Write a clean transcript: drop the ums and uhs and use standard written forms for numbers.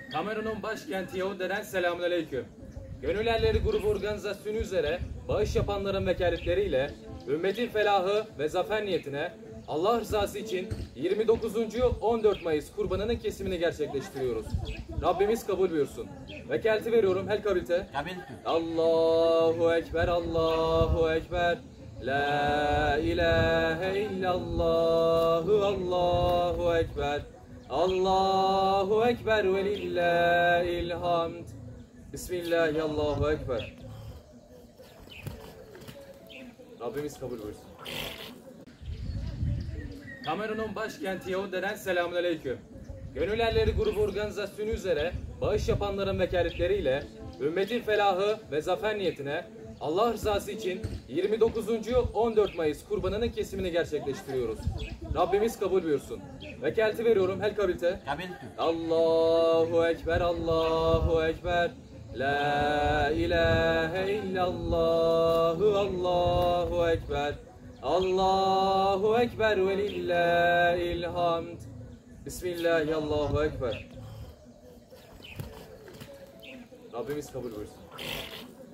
Kamerun'un başkenti Yaounde'den selamünaleyküm. Gönül Erleri Grubu organizasyonu üzere bağış yapanların vekaletleriyle ümmetin felahı ve zafer niyetine Allah rızası için 29. 14 Mayıs kurbanının kesimini gerçekleştiriyoruz. Rabbimiz kabul buyursun. Vekaleti veriyorum hel kabilte. Allahu Ekber, Allahu Ekber. La ilahe illallah, Allahu Ekber. Allahu Ekber ve lillahil hamd. Bismillahi Allahu Ekber. Rabbimiz kabul buyursun. Kamerun'un başkenti Yaounde'den selamünaleyküm. Gönül Erleri Grubu organizasyonu üzere bağış yapanların vekaletleriyle ümmetin felahı ve zafer niyetine Allah rızası için 29. 14 Mayıs kurbanının kesimini gerçekleştiriyoruz. Rabbimiz kabul buyursun. Vekaleti veriyorum hel kabilte. Allahu Ekber, Allahu Ekber. La ilahe illallah, Allahu Ekber. Allahu Ekber ve lillahil hamd. Bismillahi Allahu Ekber. Rabbimiz kabul buyursun.